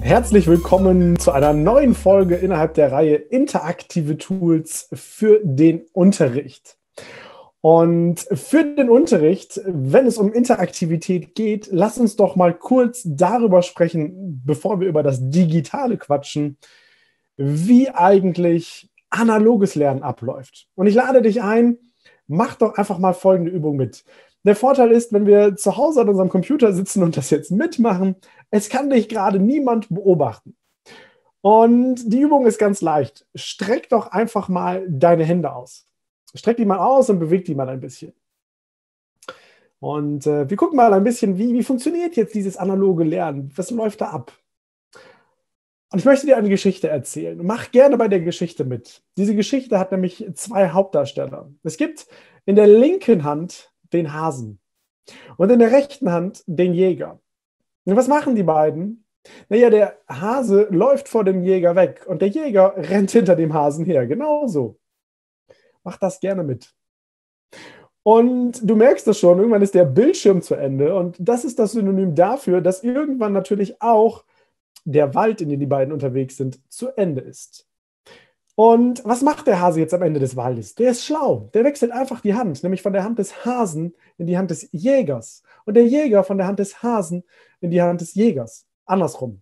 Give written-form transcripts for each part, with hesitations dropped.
Herzlich willkommen zu einer neuen Folge innerhalb der Reihe Interaktive Tools für den Unterricht. Und für den Unterricht, wenn es um Interaktivität geht, lass uns doch mal kurz darüber sprechen, bevor wir über das Digitale quatschen, wie eigentlich analoges Lernen abläuft. Und ich lade dich ein, mach doch einfach mal folgende Übung mit. Der Vorteil ist, wenn wir zu Hause an unserem Computer sitzen und das jetzt mitmachen, es kann dich gerade niemand beobachten. Und die Übung ist ganz leicht. Streck doch einfach mal deine Hände aus. Streck die mal aus und beweg die mal ein bisschen. Und wir gucken mal ein bisschen, wie funktioniert jetzt dieses analoge Lernen? Was läuft da ab? Und ich möchte dir eine Geschichte erzählen. Mach gerne bei der Geschichte mit. Diese Geschichte hat nämlich zwei Hauptdarsteller. Es gibt in der linken Hand den Hasen und in der rechten Hand den Jäger. Und was machen die beiden? Naja, der Hase läuft vor dem Jäger weg und der Jäger rennt hinter dem Hasen her. Genauso. Mach das gerne mit. Und du merkst das schon, irgendwann ist der Bildschirm zu Ende und das ist das Synonym dafür, dass irgendwann natürlich auch der Wald, in dem die beiden unterwegs sind, zu Ende ist. Und was macht der Hase jetzt am Ende des Waldes? Der ist schlau. Der wechselt einfach die Hand, nämlich von der Hand des Hasen in die Hand des Jägers. Und der Jäger von der Hand des Hasen in die Hand des Jägers. Andersrum.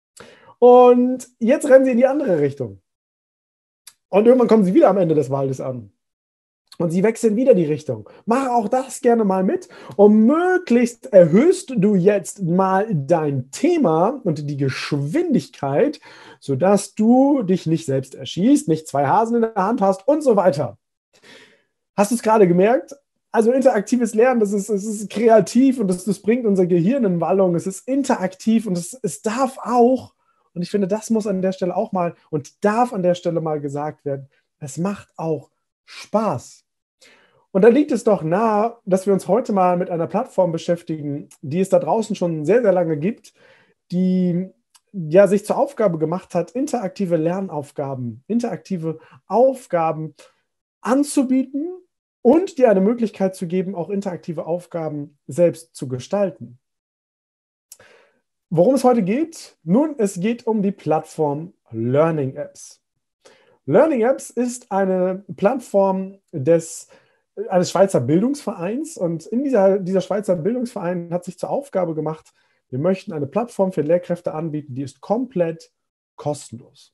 Und jetzt rennen sie in die andere Richtung. Und irgendwann kommen sie wieder am Ende des Waldes an. Und sie wechseln wieder die Richtung. Mach auch das gerne mal mit. Und möglichst erhöhst du jetzt mal dein Thema und die Geschwindigkeit, sodass du dich nicht selbst erschießt, nicht zwei Hasen in der Hand hast und so weiter. Hast du es gerade gemerkt? Also interaktives Lernen, es ist kreativ und das bringt unser Gehirn in Wallung. Es ist interaktiv und es darf auch, und ich finde, das muss an der Stelle auch mal und darf an der Stelle mal gesagt werden, es macht auch Spaß. Und da liegt es doch nahe, dass wir uns heute mal mit einer Plattform beschäftigen, die es da draußen schon sehr, sehr lange gibt, die ja sich zur Aufgabe gemacht hat, interaktive Lernaufgaben, interaktive Aufgaben anzubieten und dir eine Möglichkeit zu geben, auch interaktive Aufgaben selbst zu gestalten. Worum es heute geht? Nun, es geht um die Plattform Learning Apps. Learning Apps ist eine Plattform eines Schweizer Bildungsvereins und in dieser Schweizer Bildungsverein hat sich zur Aufgabe gemacht, wir möchten eine Plattform für Lehrkräfte anbieten, die ist komplett kostenlos.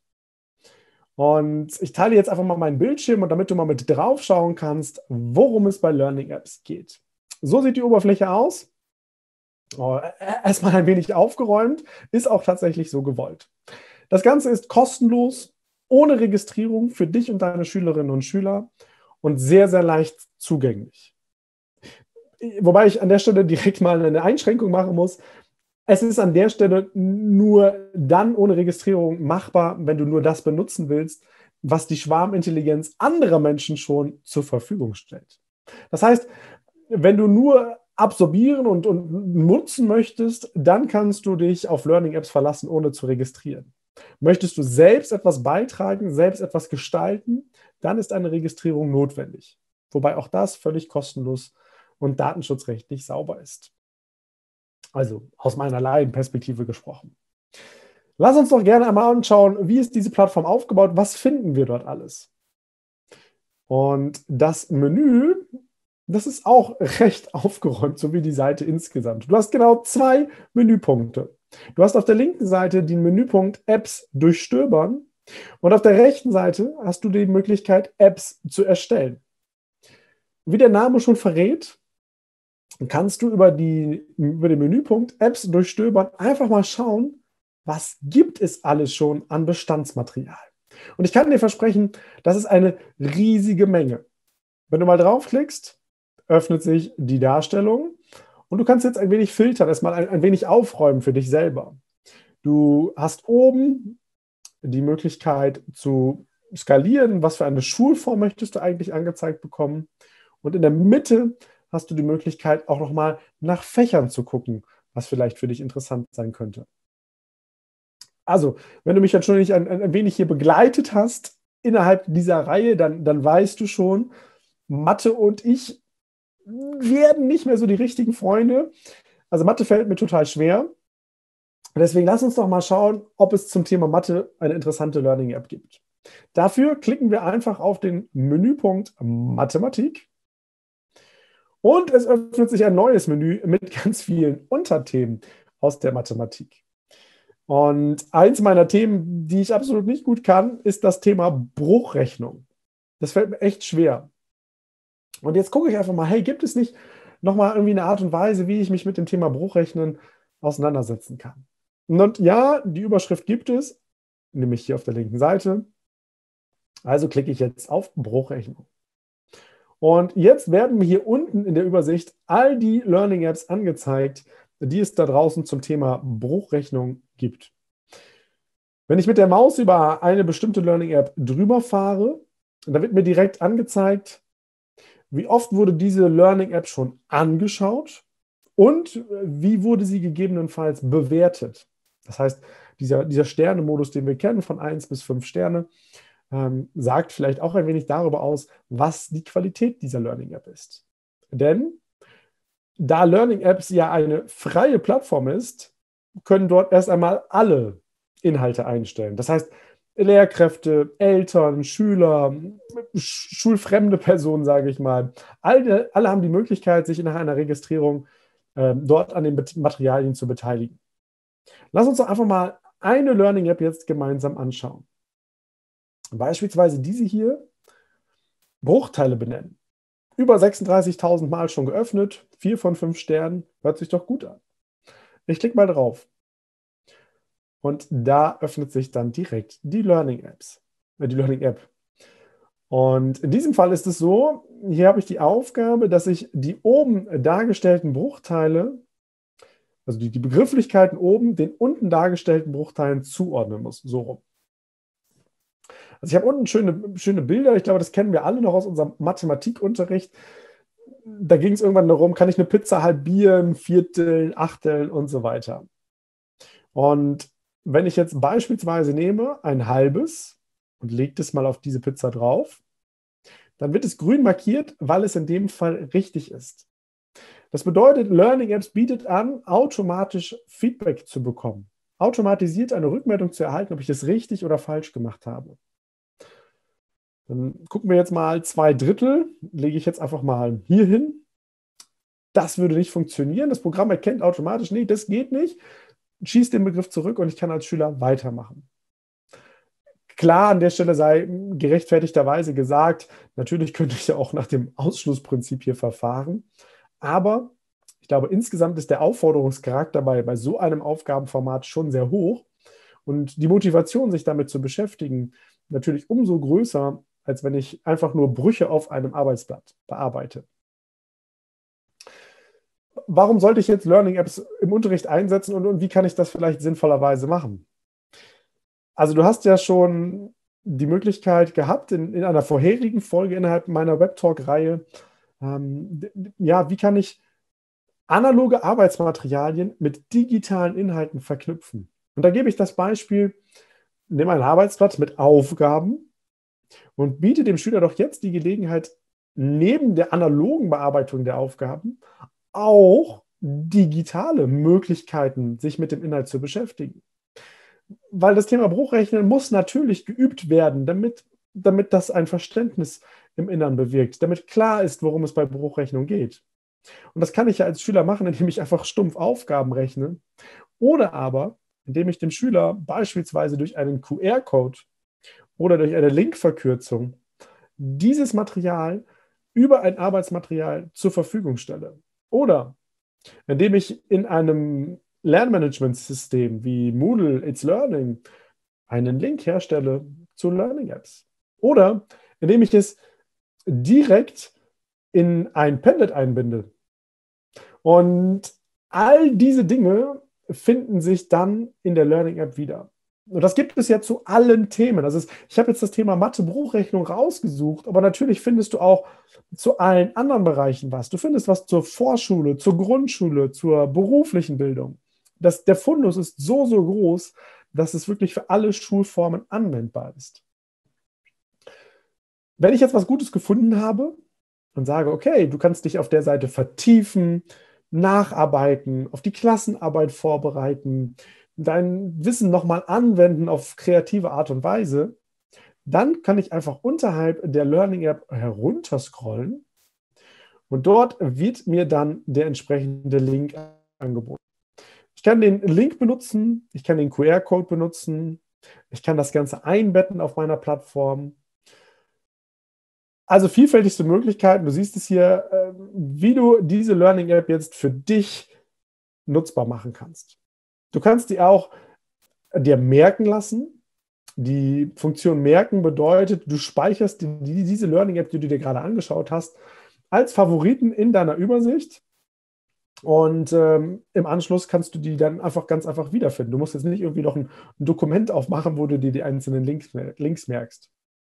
Und ich teile jetzt einfach mal meinen Bildschirm und damit du mal mit drauf schauen kannst, worum es bei Learning Apps geht. So sieht die Oberfläche aus. Erstmal ein wenig aufgeräumt, ist auch tatsächlich so gewollt. Das Ganze ist kostenlos, ohne Registrierung für dich und deine Schülerinnen und Schüler und sehr, sehr leicht zugänglich. Wobei ich an der Stelle direkt mal eine Einschränkung machen muss. Es ist an der Stelle nur dann ohne Registrierung machbar, wenn du nur das benutzen willst, was die Schwarmintelligenz anderer Menschen schon zur Verfügung stellt. Das heißt, wenn du nur absorbieren und nutzen möchtest, dann kannst du dich auf Learning Apps verlassen, ohne zu registrieren. Möchtest du selbst etwas beitragen, selbst etwas gestalten, dann ist eine Registrierung notwendig. Wobei auch das völlig kostenlos und datenschutzrechtlich sauber ist. Also aus meiner Laienperspektive gesprochen. Lass uns doch gerne einmal anschauen, wie ist diese Plattform aufgebaut, was finden wir dort alles. Und das Menü, das ist auch recht aufgeräumt, so wie die Seite insgesamt. Du hast genau zwei Menüpunkte. Du hast auf der linken Seite den Menüpunkt Apps durchstöbern und auf der rechten Seite hast du die Möglichkeit, Apps zu erstellen. Wie der Name schon verrät, kannst du über den Menüpunkt Apps durchstöbern einfach mal schauen, was gibt es alles schon an Bestandsmaterial. Und ich kann dir versprechen, das ist eine riesige Menge. Wenn du mal draufklickst, öffnet sich die Darstellung und du kannst jetzt ein wenig filtern, erstmal ein wenig aufräumen für dich selber. Du hast oben die Möglichkeit zu skalieren, was für eine Schulform möchtest du eigentlich angezeigt bekommen. Und in der Mitte hast du die Möglichkeit, auch nochmal nach Fächern zu gucken, was vielleicht für dich interessant sein könnte. Also, wenn du mich jetzt schon ein wenig hier begleitet hast innerhalb dieser Reihe, dann weißt du schon, Mathe und ich werden nicht mehr so die richtigen Freunde. Also Mathe fällt mir total schwer. Und deswegen lass uns doch mal schauen, ob es zum Thema Mathe eine interessante Learning-App gibt. Dafür klicken wir einfach auf den Menüpunkt Mathematik und es öffnet sich ein neues Menü mit ganz vielen Unterthemen aus der Mathematik. Und eins meiner Themen, die ich absolut nicht gut kann, ist das Thema Bruchrechnung. Das fällt mir echt schwer. Und jetzt gucke ich einfach mal, hey, gibt es nicht nochmal irgendwie eine Art und Weise, wie ich mich mit dem Thema Bruchrechnen auseinandersetzen kann? Und ja, die Überschrift gibt es, nämlich hier auf der linken Seite. Also klicke ich jetzt auf Bruchrechnung. Und jetzt werden mir hier unten in der Übersicht all die Learning Apps angezeigt, die es da draußen zum Thema Bruchrechnung gibt. Wenn ich mit der Maus über eine bestimmte Learning App drüber fahre, dann wird mir direkt angezeigt, wie oft wurde diese Learning App schon angeschaut und wie wurde sie gegebenenfalls bewertet. Das heißt, dieser Sternemodus, den wir kennen, von 1 bis 5 Sterne, sagt vielleicht auch ein wenig darüber aus, was die Qualität dieser Learning App ist. Denn da Learning Apps ja eine freie Plattform ist, können dort erst einmal alle Inhalte einstellen. Das heißt, Lehrkräfte, Eltern, Schüler, schulfremde Personen, sage ich mal, alle haben die Möglichkeit, sich nach einer Registrierung dort an den Materialien zu beteiligen. Lass uns doch einfach mal eine Learning App jetzt gemeinsam anschauen. Beispielsweise diese hier, Bruchteile benennen. Über 36.000 Mal schon geöffnet, 4 von 5 Sternen, hört sich doch gut an. Ich klicke mal drauf. Und da öffnet sich dann direkt die Learning App. Und in diesem Fall ist es so, hier habe ich die Aufgabe, dass ich die oben dargestellten Bruchteile, also die Begrifflichkeiten oben, den unten dargestellten Bruchteilen zuordnen muss, so rum. Also ich habe unten schöne Bilder, ich glaube, das kennen wir alle noch aus unserem Mathematikunterricht. Da ging es irgendwann darum, kann ich eine Pizza halbieren, vierteln, achteln und so weiter. Und wenn ich jetzt beispielsweise nehme ein halbes und lege das mal auf diese Pizza drauf, dann wird es grün markiert, weil es in dem Fall richtig ist. Das bedeutet, Learning Apps bietet an, automatisch Feedback zu bekommen. Automatisiert eine Rückmeldung zu erhalten, ob ich es richtig oder falsch gemacht habe. Dann gucken wir jetzt mal 2/3, lege ich jetzt einfach mal hier hin. Das würde nicht funktionieren. Das Programm erkennt automatisch, nee, das geht nicht. Schießt den Begriff zurück und ich kann als Schüler weitermachen. Klar, an der Stelle sei gerechtfertigterweise gesagt, natürlich könnte ich ja auch nach dem Ausschlussprinzip hier verfahren. Aber ich glaube, insgesamt ist der Aufforderungscharakter bei so einem Aufgabenformat schon sehr hoch und die Motivation, sich damit zu beschäftigen, natürlich umso größer, als wenn ich einfach nur Brüche auf einem Arbeitsblatt bearbeite. Warum sollte ich jetzt Learning Apps im Unterricht einsetzen und wie kann ich das vielleicht sinnvollerweise machen? Also du hast ja schon die Möglichkeit gehabt, in einer vorherigen Folge innerhalb meiner Webtalk-Reihe, wie kann ich analoge Arbeitsmaterialien mit digitalen Inhalten verknüpfen? Und da gebe ich das Beispiel, nehme ein Arbeitsblatt mit Aufgaben und biete dem Schüler doch jetzt die Gelegenheit, neben der analogen Bearbeitung der Aufgaben auch digitale Möglichkeiten, sich mit dem Inhalt zu beschäftigen. Weil das Thema Bruchrechnen muss natürlich geübt werden, damit das ein Verständnis im Inneren bewirkt, damit klar ist, worum es bei Bruchrechnung geht. Und das kann ich ja als Schüler machen, indem ich einfach stumpf Aufgaben rechne oder aber, indem ich dem Schüler beispielsweise durch einen QR-Code oder durch eine Linkverkürzung dieses Material über ein Arbeitsmaterial zur Verfügung stelle. Oder indem ich in einem Lernmanagementsystem wie Moodle, It's Learning einen Link herstelle zu Learning Apps. Oder indem ich es direkt in ein Padlet einbinde. Und all diese Dinge finden sich dann in der Learning App wieder. Und das gibt es ja zu allen Themen. Ich habe jetzt das Thema Mathe-Bruchrechnung rausgesucht, aber natürlich findest du auch zu allen anderen Bereichen was. Du findest was zur Vorschule, zur Grundschule, zur beruflichen Bildung. Der Fundus ist so, so groß, dass es wirklich für alle Schulformen anwendbar ist. Wenn ich jetzt was Gutes gefunden habe und sage, okay, du kannst dich auf der Seite vertiefen, nacharbeiten, auf die Klassenarbeit vorbereiten, dein Wissen nochmal anwenden auf kreative Art und Weise, dann kann ich einfach unterhalb der Learning App herunterscrollen und dort wird mir dann der entsprechende Link angeboten. Ich kann den Link benutzen, ich kann den QR-Code benutzen, ich kann das Ganze einbetten auf meiner Plattform. Also vielfältigste Möglichkeiten. Du siehst es hier, wie du diese Learning App jetzt für dich nutzbar machen kannst. Du kannst die auch dir merken lassen. Die Funktion merken bedeutet, du speicherst diese Learning App, die du dir gerade angeschaut hast, als Favoriten in deiner Übersicht. Und im Anschluss kannst du die dann ganz einfach wiederfinden. Du musst jetzt nicht irgendwie noch ein Dokument aufmachen, wo du dir die einzelnen Links merkst.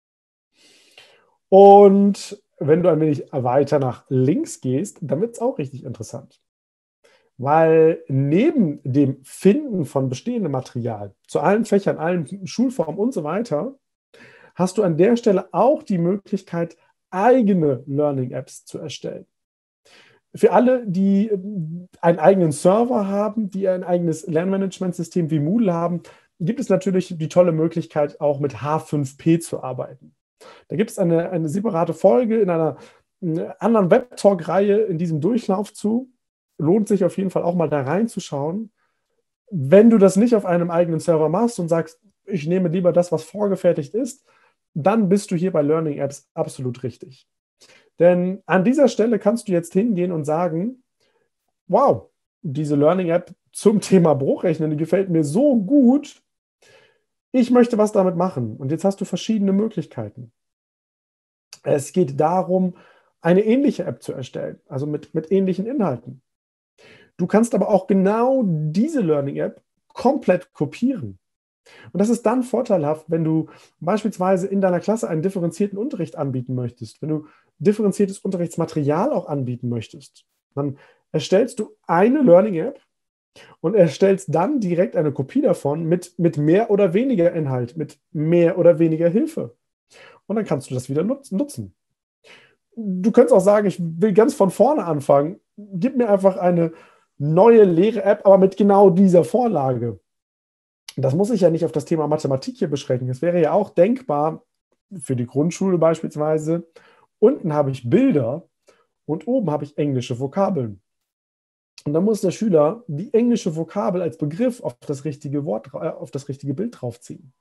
Und wenn du ein wenig weiter nach links gehst, dann wird es auch richtig interessant. Weil neben dem Finden von bestehendem Material zu allen Fächern, allen Schulformen und so weiter, hast du an der Stelle auch die Möglichkeit, eigene Learning-Apps zu erstellen. Für alle, die einen eigenen Server haben, die ein eigenes Lernmanagementsystem wie Moodle haben, gibt es natürlich die tolle Möglichkeit, auch mit H5P zu arbeiten. Da gibt es eine separate Folge in einer anderen Webtalk-Reihe in diesem Durchlauf zu. Lohnt sich auf jeden Fall auch mal da reinzuschauen. Wenn du das nicht auf einem eigenen Server machst und sagst, ich nehme lieber das, was vorgefertigt ist, dann bist du hier bei Learning Apps absolut richtig. Denn an dieser Stelle kannst du jetzt hingehen und sagen, wow, diese Learning App zum Thema Bruchrechnen, die gefällt mir so gut, ich möchte was damit machen. Und jetzt hast du verschiedene Möglichkeiten. Es geht darum, eine ähnliche App zu erstellen, also mit ähnlichen Inhalten. Du kannst aber auch genau diese Learning App komplett kopieren. Und das ist dann vorteilhaft, wenn du beispielsweise in deiner Klasse einen differenzierten Unterricht anbieten möchtest, wenn du differenziertes Unterrichtsmaterial auch anbieten möchtest. Dann erstellst du eine Learning App und erstellst dann direkt eine Kopie davon mit mehr oder weniger Inhalt, mit mehr oder weniger Hilfe. Und dann kannst du das wieder nutzen. Du könntest auch sagen, ich will ganz von vorne anfangen. Gib mir einfach eine neue Lehre-App, aber mit genau dieser Vorlage. Das muss ich ja nicht auf das Thema Mathematik hier beschränken. Es wäre ja auch denkbar für die Grundschule beispielsweise. Unten habe ich Bilder und oben habe ich englische Vokabeln. Und dann muss der Schüler die englische Vokabel als Begriff auf das richtige Wort, auf das richtige Bild draufziehen.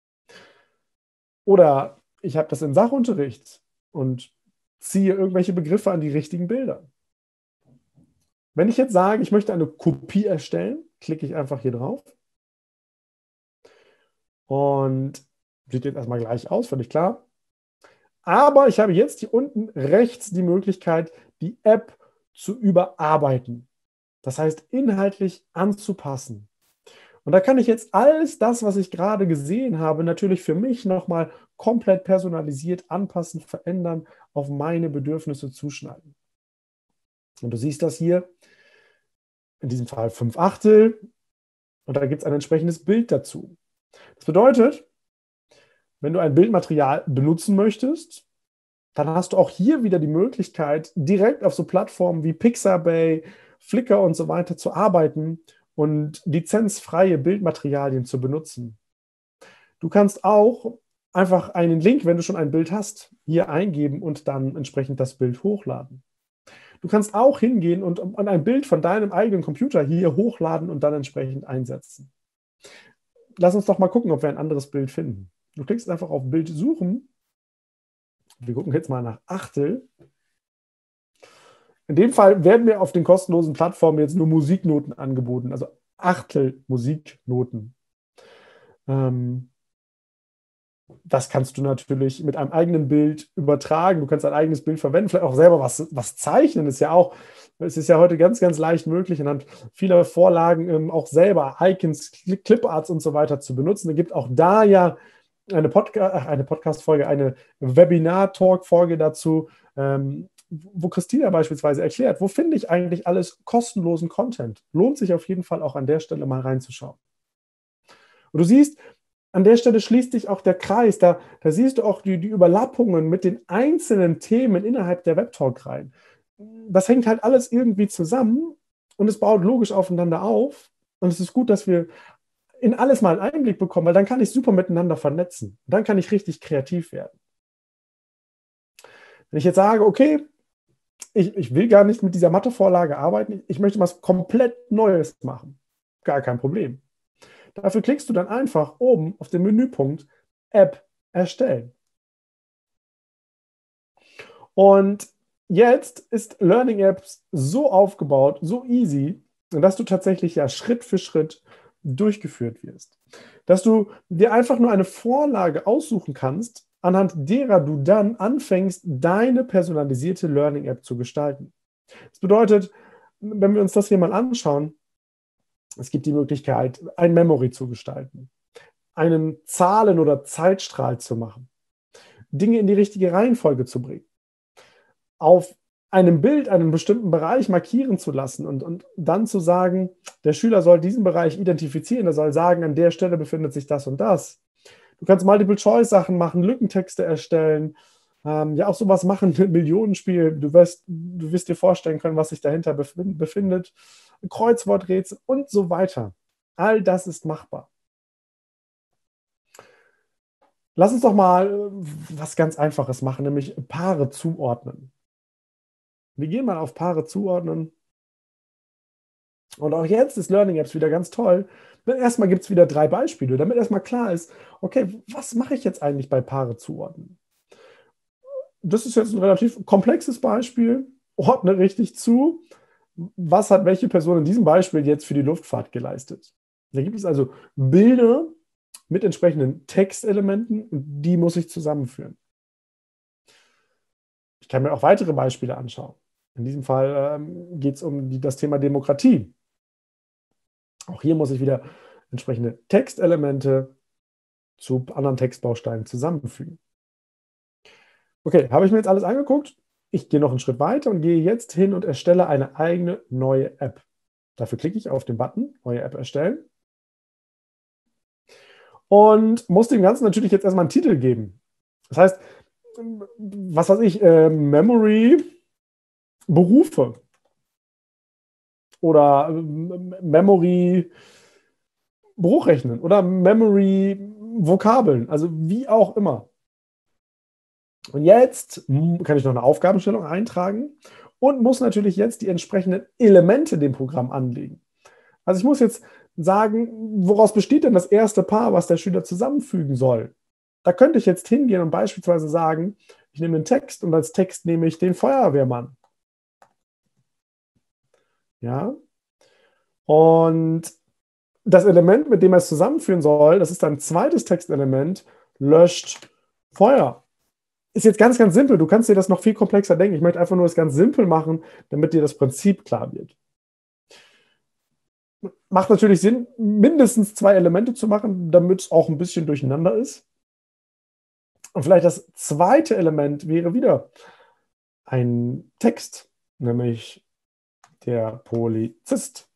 Oder ich habe das im Sachunterricht und ziehe irgendwelche Begriffe an die richtigen Bilder. Wenn ich jetzt sage, ich möchte eine Kopie erstellen, klicke ich einfach hier drauf. Und sieht jetzt erstmal gleich aus, völlig klar. Aber ich habe jetzt hier unten rechts die Möglichkeit, die App zu überarbeiten. Das heißt, inhaltlich anzupassen. Und da kann ich jetzt alles das, was ich gerade gesehen habe, natürlich für mich nochmal komplett personalisiert anpassen, verändern, auf meine Bedürfnisse zuschneiden. Und du siehst das hier, in diesem Fall 5/8. Und da gibt es ein entsprechendes Bild dazu. Das bedeutet, wenn du ein Bildmaterial benutzen möchtest, dann hast du auch hier wieder die Möglichkeit, direkt auf so Plattformen wie Pixabay, Flickr und so weiter zu arbeiten und lizenzfreie Bildmaterialien zu benutzen. Du kannst auch einfach einen Link, wenn du schon ein Bild hast, hier eingeben und dann entsprechend das Bild hochladen. Du kannst auch hingehen und ein Bild von deinem eigenen Computer hier hochladen und dann entsprechend einsetzen. Lass uns doch mal gucken, ob wir ein anderes Bild finden. Du klickst einfach auf Bild suchen. Wir gucken jetzt mal nach Achtel. In dem Fall werden mir auf den kostenlosen Plattformen jetzt nur Musiknoten angeboten, also Achtel Musiknoten. Das kannst du natürlich mit einem eigenen Bild übertragen. Du kannst ein eigenes Bild verwenden, vielleicht auch selber was zeichnen. Es ist ja heute ganz, ganz leicht möglich, anhand vieler Vorlagen auch selber Icons, Cliparts und so weiter zu benutzen. Es gibt auch da ja eine Podcast-Folge, eine Webinar-Talk-Folge dazu, wo Christina beispielsweise erklärt, wo finde ich eigentlich alles kostenlosen Content. Lohnt sich auf jeden Fall auch an der Stelle mal reinzuschauen. Und du siehst, an der Stelle schließt sich auch der Kreis. Da siehst du auch die Überlappungen mit den einzelnen Themen innerhalb der Webtalk-Reihen. Das hängt halt alles irgendwie zusammen und es baut logisch aufeinander auf. Und es ist gut, dass wir in alles mal einen Einblick bekommen, weil dann kann ich super miteinander vernetzen. Dann kann ich richtig kreativ werden. Wenn ich jetzt sage, okay, ich will gar nicht mit dieser Mathevorlage arbeiten, ich möchte was komplett Neues machen. Gar kein Problem. Dafür klickst du dann einfach oben auf den Menüpunkt App erstellen. Und jetzt ist Learning Apps so aufgebaut, so easy, dass du tatsächlich ja Schritt für Schritt durchgeführt wirst. Dass du dir einfach nur eine Vorlage aussuchen kannst, anhand derer du dann anfängst, deine personalisierte Learning App zu gestalten. Das bedeutet, wenn wir uns das hier mal anschauen, es gibt die Möglichkeit, ein Memory zu gestalten, einen Zahlen- oder Zeitstrahl zu machen, Dinge in die richtige Reihenfolge zu bringen, auf einem Bild einen bestimmten Bereich markieren zu lassen und dann zu sagen, der Schüler soll diesen Bereich identifizieren, er soll sagen, an der Stelle befindet sich das und das. Du kannst Multiple-Choice-Sachen machen, Lückentexte erstellen, ja auch sowas machen, ein Millionenspiel. Du wirst dir vorstellen können, was sich dahinter befindet, Kreuzworträtsel und so weiter. All das ist machbar. Lass uns doch mal was ganz Einfaches machen, nämlich Paare zuordnen. Wir gehen mal auf Paare zuordnen. Und auch jetzt ist Learning Apps wieder ganz toll. Erstmal gibt es wieder 3 Beispiele, damit erstmal klar ist, okay, was mache ich jetzt eigentlich bei Paare zuordnen? Das ist jetzt ein relativ komplexes Beispiel. Ordne richtig zu. Was hat welche Person in diesem Beispiel jetzt für die Luftfahrt geleistet? Da gibt es also Bilder mit entsprechenden Textelementen und die muss ich zusammenführen. Ich kann mir auch weitere Beispiele anschauen. In diesem Fall geht es um das Thema Demokratie. Auch hier muss ich wieder entsprechende Textelemente zu anderen Textbausteinen zusammenfügen. Okay, habe ich mir jetzt alles angeguckt? Ich gehe noch einen Schritt weiter und gehe jetzt hin und erstelle eine eigene neue App. Dafür klicke ich auf den Button Neue App erstellen und muss dem Ganzen natürlich jetzt erstmal einen Titel geben. Das heißt, was weiß ich, Memory Berufe oder Memory Bruchrechnen oder Memory Vokabeln, also wie auch immer. Und jetzt kann ich noch eine Aufgabenstellung eintragen und muss natürlich jetzt die entsprechenden Elemente dem Programm anlegen. Also ich muss jetzt sagen, woraus besteht denn das erste Paar, was der Schüler zusammenfügen soll? Da könnte ich jetzt hingehen und beispielsweise sagen, ich nehme den Text und als Text nehme ich den Feuerwehrmann. Ja. Und das Element, mit dem er es zusammenführen soll, das ist ein zweites Textelement, löscht Feuer. Ist jetzt ganz, ganz simpel. Du kannst dir das noch viel komplexer denken. Ich möchte einfach nur das ganz simpel machen, damit dir das Prinzip klar wird. Macht natürlich Sinn, mindestens 2 Elemente zu machen, damit es auch ein bisschen durcheinander ist. Und vielleicht das zweite Element wäre wieder ein Text, nämlich der Polizist.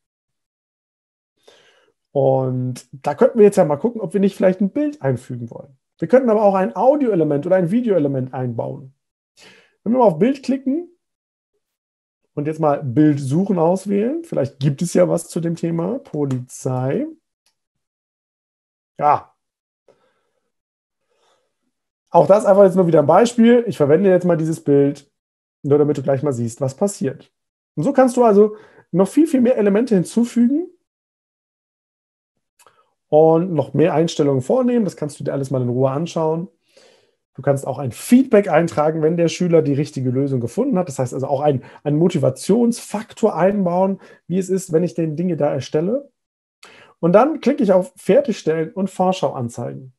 Und da könnten wir jetzt ja mal gucken, ob wir nicht vielleicht ein Bild einfügen wollen. Wir könnten aber auch ein Audioelement oder ein Videoelement einbauen. Wenn wir mal auf Bild klicken und jetzt mal Bild suchen auswählen, vielleicht gibt es ja was zu dem Thema Polizei. Ja. Auch das einfach jetzt nur wieder ein Beispiel. Ich verwende jetzt mal dieses Bild, nur damit du gleich mal siehst, was passiert. Und so kannst du also noch viel, viel mehr Elemente hinzufügen und noch mehr Einstellungen vornehmen. Das kannst du dir alles mal in Ruhe anschauen. Du kannst auch ein Feedback eintragen, wenn der Schüler die richtige Lösung gefunden hat. Das heißt also auch einen Motivationsfaktor einbauen, wie es ist, wenn ich den Dinge da erstelle. Und dann klicke ich auf Fertigstellen und Vorschau anzeigen.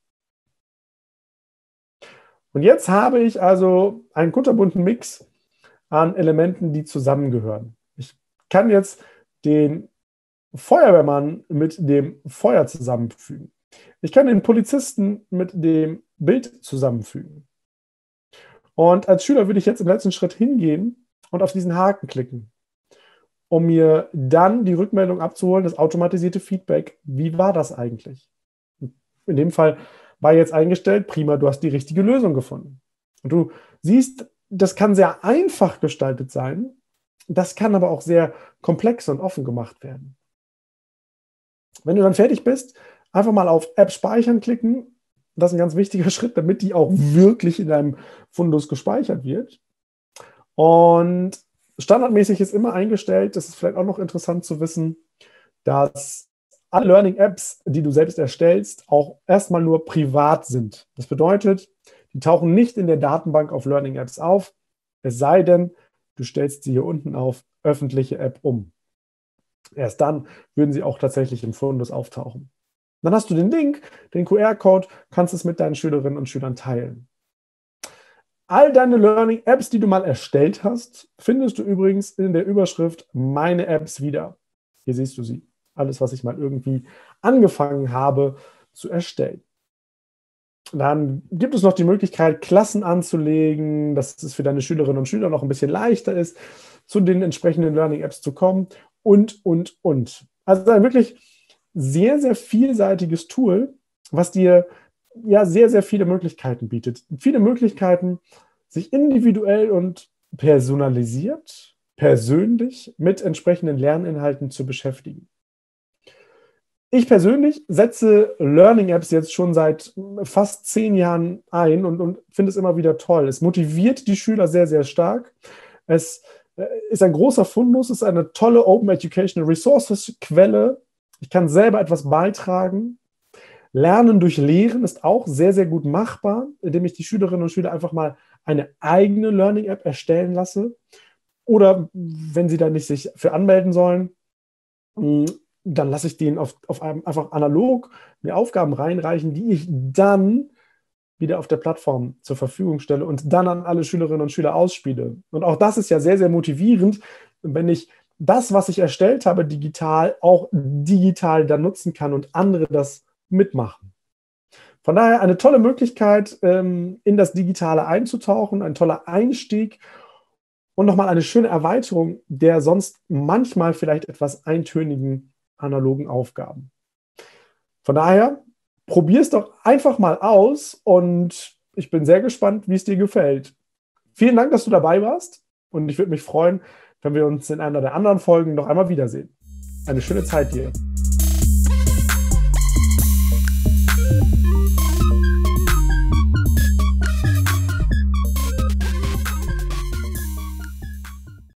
Und jetzt habe ich also einen kunterbunten Mix an Elementen, die zusammengehören. Ich kann jetzt den Feuerwehrmann mit dem Feuer zusammenfügen. Ich kann den Polizisten mit dem Bild zusammenfügen. Und als Schüler würde ich jetzt im letzten Schritt hingehen und auf diesen Haken klicken, um mir dann die Rückmeldung abzuholen, das automatisierte Feedback. Wie war das eigentlich? In dem Fall war jetzt eingestellt, prima, du hast die richtige Lösung gefunden. Und du siehst, das kann sehr einfach gestaltet sein, das kann aber auch sehr komplex und offen gemacht werden. Wenn du dann fertig bist, Einfach mal auf App speichern klicken. Das ist ein ganz wichtiger Schritt, damit die auch wirklich in deinem Fundus gespeichert wird. Und standardmäßig ist immer eingestellt, das ist vielleicht auch noch interessant zu wissen, dass alle Learning-Apps, die du selbst erstellst, auch erstmal nur privat sind. Das bedeutet, die tauchen nicht in der Datenbank auf Learning-Apps auf, es sei denn, du stellst sie hier unten auf öffentliche App um. Erst dann würden sie auch tatsächlich im Fundus auftauchen. Dann hast du den Link, den QR-Code, kannst es mit deinen Schülerinnen und Schülern teilen. All deine Learning-Apps, die du mal erstellt hast, findest du übrigens in der Überschrift Meine Apps wieder. Hier siehst du sie. Alles, was ich mal irgendwie angefangen habe zu erstellen. Dann gibt es noch die Möglichkeit, Klassen anzulegen, dass es für deine Schülerinnen und Schüler noch ein bisschen leichter ist, zu den entsprechenden Learning-Apps zu kommen und. Also ein wirklich sehr, sehr vielseitiges Tool, was dir ja sehr, sehr viele Möglichkeiten bietet. Viele Möglichkeiten, sich individuell und personalisiert, persönlich mit entsprechenden Lerninhalten zu beschäftigen. Ich persönlich setze Learning-Apps jetzt schon seit fast 10 Jahren ein und finde es immer wieder toll. Es motiviert die Schüler sehr, sehr stark. Es ist ein großer Fundus, es ist eine tolle Open Educational Resources Quelle. Ich kann selber etwas beitragen. Lernen durch Lehren ist auch sehr, sehr gut machbar, indem ich die Schülerinnen und Schüler einfach mal eine eigene Learning-App erstellen lasse. Oder wenn sie da nicht sich für anmelden sollen, dann lasse ich denen auf einem einfach analog mir Aufgaben reinreichen, die ich dann wieder auf der Plattform zur Verfügung stelle und dann an alle Schülerinnen und Schüler ausspiele. Und auch das ist ja sehr, sehr motivierend, wenn ich das, was ich erstellt habe, digital, auch digital dann nutzen kann und andere das mitmachen. Von daher eine tolle Möglichkeit, in das Digitale einzutauchen, ein toller Einstieg und nochmal eine schöne Erweiterung der sonst manchmal vielleicht etwas eintönigen analogen Aufgaben. Von daher, probier es doch einfach mal aus und ich bin sehr gespannt, wie es dir gefällt. Vielen Dank, dass du dabei warst und ich würde mich freuen, wenn wir uns in einer der anderen Folgen noch einmal wiedersehen. Eine schöne Zeit dir.